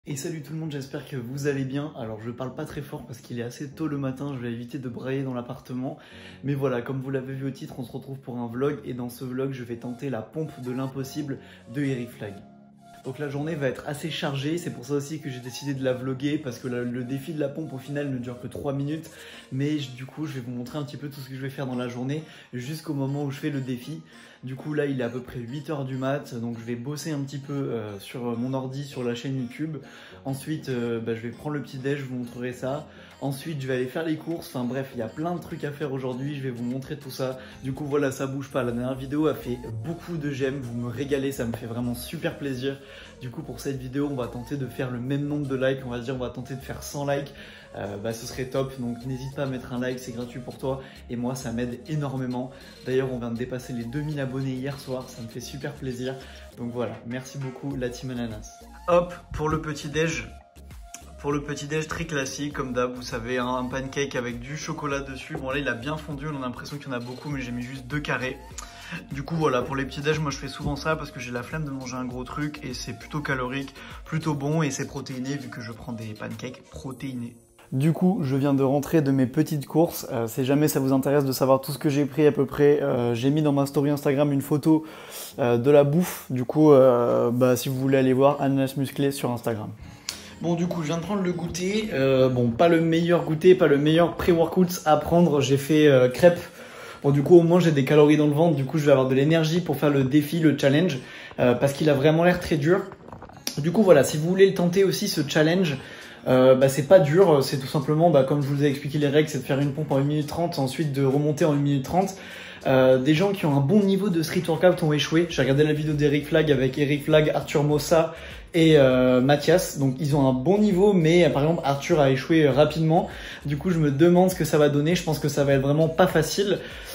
Et salut tout le monde, j'espère que vous allez bien. Alors je parle pas très fort parce qu'il est assez tôt le matin, je vais éviter de brailler dans l'appartement. Mais voilà, comme vous l'avez vu au titre, on se retrouve pour un vlog et dans ce vlog je vais tenter la pompe de l'impossible de Eric Flag. Donc la journée va être assez chargée, c'est pour ça aussi que j'ai décidé de la vlogger parce que le défi de la pompe au final ne dure que 3 minutes. Mais du coup je vais vous montrer un petit peu tout ce que je vais faire dans la journée jusqu'au moment où je fais le défi. Du coup là il est à peu près 8h du mat, donc je vais bosser un petit peu sur mon ordi, sur la chaîne YouTube. Ensuite je vais prendre le petit déj, je vous montrerai ça. Ensuite je vais aller faire les courses, enfin bref il y a plein de trucs à faire aujourd'hui, je vais vous montrer tout ça. Du coup voilà, ça bouge pas, la dernière vidéo a fait beaucoup de j'aime, vous me régalez, ça me fait vraiment super plaisir. Du coup pour cette vidéo on va tenter de faire le même nombre de likes, on va dire on va tenter de faire 100 likes. Ce serait top, donc n'hésite pas à mettre un like, c'est gratuit pour toi et moi ça m'aide énormément. D'ailleurs on vient de dépasser les 2000 abonnés hier soir, ça me fait super plaisir. Donc voilà, merci beaucoup la team Ananas. Hop, pour le petit déj. Pour le petit déj très classique, comme d'hab, vous savez, hein, un pancake avec du chocolat dessus. Bon là il a bien fondu, on a l'impression qu'il y en a beaucoup, mais j'ai mis juste 2 carrés. Du coup voilà, pour les petits déj, moi je fais souvent ça parce que j'ai la flemme de manger un gros truc et c'est plutôt calorique, plutôt bon et c'est protéiné vu que je prends des pancakes protéinés. Du coup, je viens de rentrer de mes petites courses. Si jamais ça vous intéresse de savoir tout ce que j'ai pris à peu près, j'ai mis dans ma story Instagram une photo de la bouffe. Du coup, si vous voulez aller voir, Ananas Musclé sur Instagram. Bon, du coup, je viens de prendre le goûter. Bon, pas le meilleur goûter, pas le meilleur pré-workout à prendre. J'ai fait crêpes. Bon, du coup, au moins, j'ai des calories dans le ventre. Du coup, je vais avoir de l'énergie pour faire le défi, le challenge, parce qu'il a vraiment l'air très dur. Du coup, voilà, si vous voulez le tenter aussi, ce challenge, c'est pas dur, c'est tout simplement, comme je vous ai expliqué les règles, c'est de faire une pompe en 1 minute 30, ensuite de remonter en 1 minute 30. Des gens qui ont un bon niveau de street workout ont échoué. J'ai regardé la vidéo d'Eric Flag avec Eric Flag, Arthur Mossa et Mathias. Donc ils ont un bon niveau, mais par exemple Arthur a échoué rapidement. Du coup je me demande ce que ça va donner. Je pense que ça va être vraiment pas facile.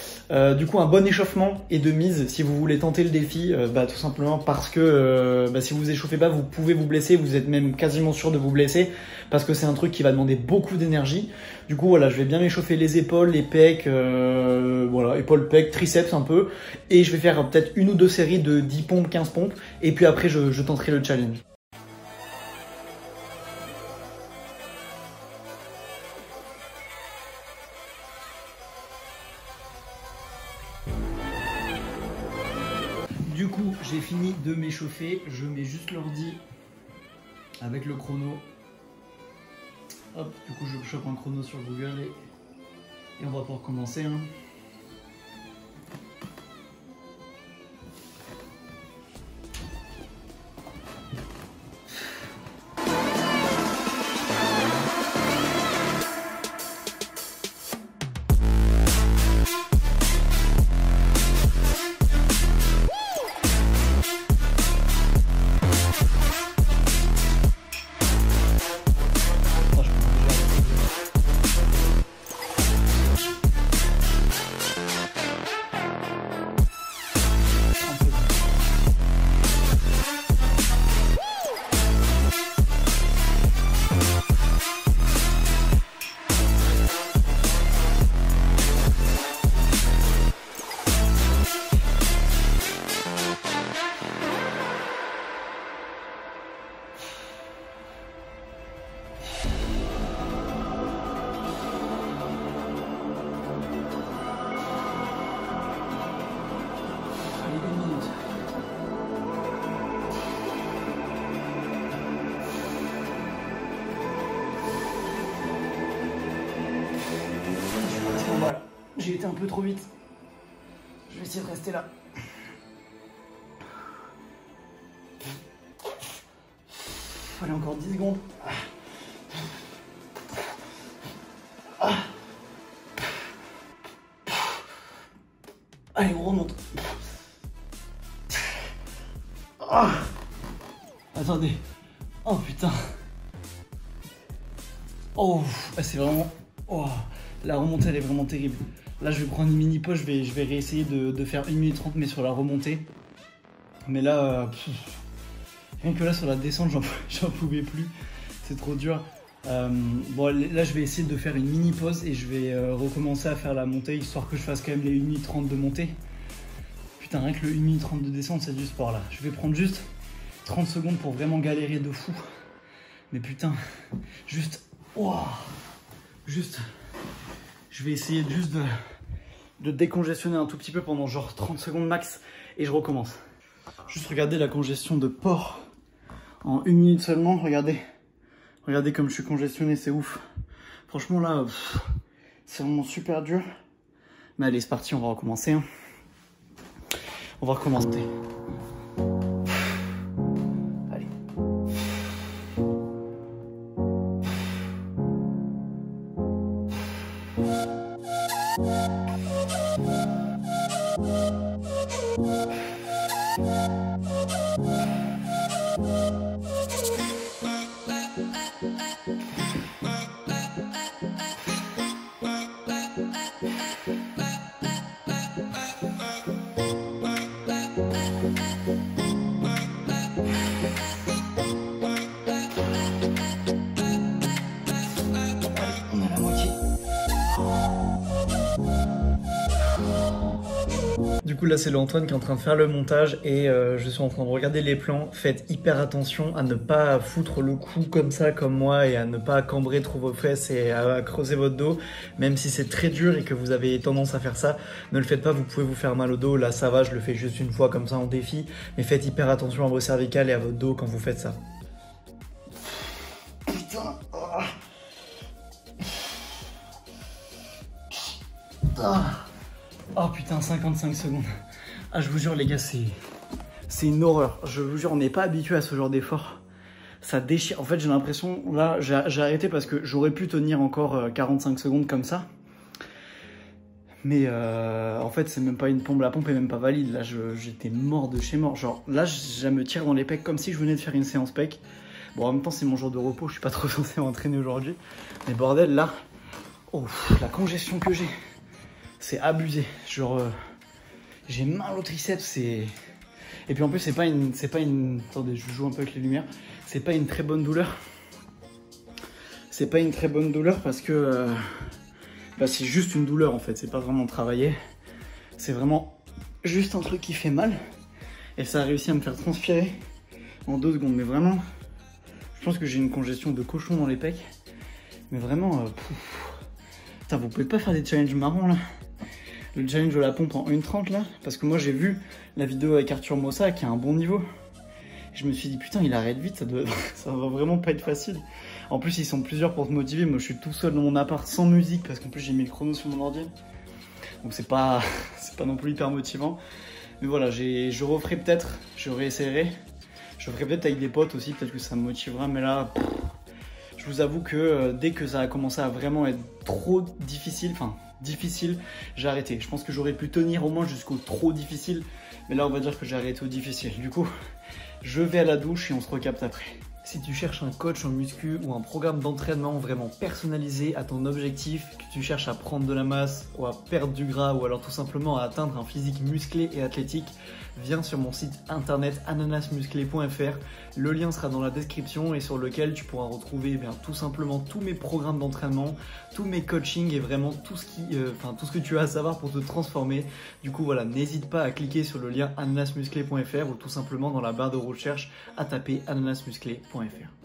Du coup un bon échauffement est de mise si vous voulez tenter le défi, tout simplement parce que si vous échauffez pas vous pouvez vous blesser, vous êtes même quasiment sûr de vous blesser parce que c'est un truc qui va demander beaucoup d'énergie. Du coup voilà, je vais bien m'échauffer les épaules, les pecs, voilà, épaules, pecs, triceps un peu, et je vais faire peut-être 1 ou 2 séries de 10 pompes, 15 pompes, et puis après je tenterai le challenge. Du coup, j'ai fini de m'échauffer, je mets juste l'ordi avec le chrono. Hop, du coup je chope un chrono sur Google et on va pouvoir commencer. Hein. J'ai été un peu trop vite. Je vais essayer de rester là. Allez, encore 10 secondes. Allez, on remonte. Attendez. Oh putain. Oh, c'est vraiment... Oh, la remontée, elle est vraiment terrible. Là, je vais prendre une mini pause, je vais réessayer de faire 1 minute 30, mais sur la remontée. Mais là, rien que là, sur la descente, j'en pouvais plus. C'est trop dur. Bon, là, je vais essayer de faire une mini pause et je vais recommencer à faire la montée, histoire que je fasse quand même les 1 minute 30 de montée. Putain, rien que le 1 minute 30 de descente, c'est du sport, là. Je vais prendre juste 30 secondes pour vraiment galérer de fou. Mais putain, juste, ouah, juste, je vais essayer juste de décongestionner un tout petit peu pendant genre 30 secondes max et je recommence. Juste regardez la congestion de porc en 1 minute seulement, regardez. Regardez comme je suis congestionné, c'est ouf. Franchement là, c'est vraiment super dur. Mais allez, c'est parti, on va recommencer. Hein. On va recommencer. Allez. On est à la moitié. Du coup là c'est le Antoine qui est en train de faire le montage et je suis en train de regarder les plans. Faites hyper attention à ne pas foutre le cou comme ça comme moi et à ne pas cambrer trop vos fesses et à creuser votre dos. Même si c'est très dur et que vous avez tendance à faire ça, ne le faites pas, vous pouvez vous faire mal au dos. Là ça va, je le fais juste une fois comme ça en défi. Mais faites hyper attention à vos cervicales et à votre dos quand vous faites ça. Putain. Oh putain, 55 secondes. Ah, je vous jure, les gars, c'est une horreur. Je vous jure, on n'est pas habitué à ce genre d'effort. Ça déchire. En fait, j'ai l'impression, là, j'ai arrêté parce que j'aurais pu tenir encore 45 secondes comme ça. Mais en fait, c'est même pas une pompe. La pompe est même pas valide. Là, j'étais mort de chez mort. Genre, là, je me tire dans les pecs comme si je venais de faire une séance pec. Bon, en même temps, c'est mon jour de repos. Je suis pas trop censé m'entraîner aujourd'hui. Mais bordel, là, oh, la congestion que j'ai. C'est abusé, genre j'ai mal au triceps, et puis en plus c'est pas une, attendez, je joue un peu avec les lumières, c'est pas une très bonne douleur. C'est pas une très bonne douleur parce que c'est juste une douleur en fait, c'est pas vraiment travaillé. C'est vraiment juste un truc qui fait mal et ça a réussi à me faire transpirer en 2 secondes. Mais vraiment, je pense que j'ai une congestion de cochon dans les pecs. Mais vraiment, putain, vous pouvez pas faire des challenges marrants là. Le challenge de la pompe en 1:30 là, parce que moi j'ai vu la vidéo avec Arthur Mossa qui a un bon niveau. Et je me suis dit putain, il arrête vite, ça va vraiment pas être facile. En plus ils sont plusieurs pour te motiver, moi je suis tout seul dans mon appart sans musique parce qu'en plus j'ai mis le chrono sur mon ordi. Donc c'est pas non plus hyper motivant. Mais voilà, je referai peut-être, je réessayerai. Je ferai peut-être avec des potes aussi, peut-être que ça me motivera, mais là, je vous avoue que dès que ça a commencé à vraiment être trop difficile, j'ai arrêté. Je pense que j'aurais pu tenir au moins jusqu'au trop difficile, mais là on va dire que j'ai arrêté au difficile. Du coup, je vais à la douche et on se recapte après. Si tu cherches un coach en muscu ou un programme d'entraînement vraiment personnalisé à ton objectif, que tu cherches à prendre de la masse ou à perdre du gras ou alors tout simplement à atteindre un physique musclé et athlétique, viens sur mon site internet ananasmusclé.fr. Le lien sera dans la description et sur lequel tu pourras retrouver tout simplement tous mes programmes d'entraînement, tous mes coachings et vraiment tout ce que tu as à savoir pour te transformer. Du coup voilà, n'hésite pas à cliquer sur le lien ananasmusclé.fr ou tout simplement dans la barre de recherche à taper ananasmusclé.fr.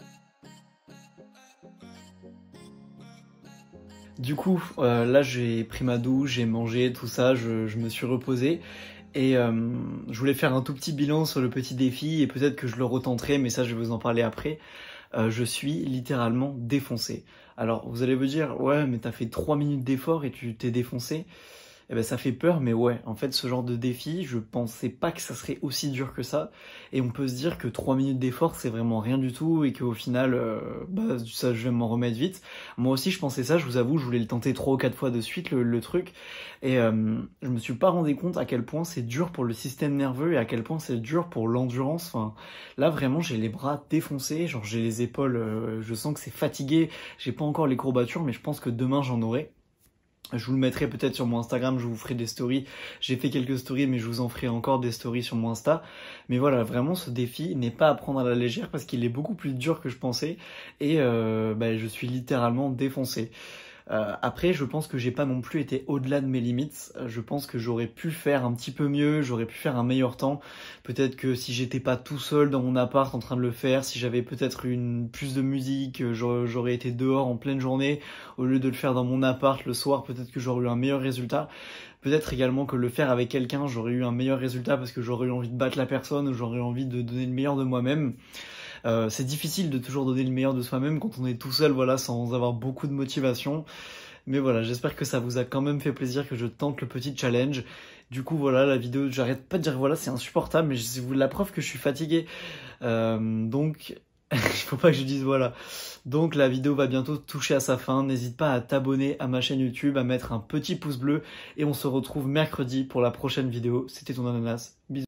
Du coup, là j'ai pris ma douche, j'ai mangé, tout ça, je me suis reposé. Et je voulais faire un tout petit bilan sur le petit défi et peut-être que je le retenterai, mais ça je vais vous en parler après. Je suis littéralement défoncé. Alors vous allez me dire, ouais mais t'as fait 3 minutes d'effort et tu t'es défoncé. Eh ben ça fait peur, mais ouais, en fait ce genre de défi, je pensais pas que ça serait aussi dur que ça. Et on peut se dire que 3 minutes d'effort c'est vraiment rien du tout et qu'au final, ça je vais m'en remettre vite. Moi aussi je pensais ça, je vous avoue, je voulais le tenter 3 ou 4 fois de suite le truc. Et je me suis pas rendu compte à quel point c'est dur pour le système nerveux et à quel point c'est dur pour l'endurance. Enfin, là vraiment j'ai les bras défoncés, genre j'ai les épaules, je sens que c'est fatigué. J'ai pas encore les courbatures, mais je pense que demain j'en aurai. Je vous le mettrai peut-être sur mon Instagram, je vous ferai des stories. J'ai fait quelques stories, mais je vous en ferai encore des stories sur mon Insta. Mais voilà, vraiment, ce défi n'est pas à prendre à la légère parce qu'il est beaucoup plus dur que je pensais. Et je suis littéralement défoncé. Après, je pense que j'ai pas non plus été au-delà de mes limites. Je pense que j'aurais pu faire un petit peu mieux, j'aurais pu faire un meilleur temps. Peut-être que si j'étais pas tout seul dans mon appart en train de le faire, si j'avais peut-être plus de musique, j'aurais été dehors en pleine journée au lieu de le faire dans mon appart le soir. Peut-être que j'aurais eu un meilleur résultat. Peut-être également que le faire avec quelqu'un, j'aurais eu un meilleur résultat parce que j'aurais eu envie de battre la personne ou j'aurais eu envie de donner le meilleur de moi-même. C'est difficile de toujours donner le meilleur de soi-même quand on est tout seul, voilà, sans avoir beaucoup de motivation. Mais voilà, j'espère que ça vous a quand même fait plaisir que je tente le petit challenge. Du coup, voilà, la vidéo, j'arrête pas de dire voilà, c'est insupportable, mais c'est la preuve que je suis fatigué. Donc, il faut pas que je dise voilà. Donc la vidéo va bientôt toucher à sa fin. N'hésite pas à t'abonner à ma chaîne YouTube, à mettre un petit pouce bleu. Et on se retrouve mercredi pour la prochaine vidéo. C'était ton ananas. Bisous.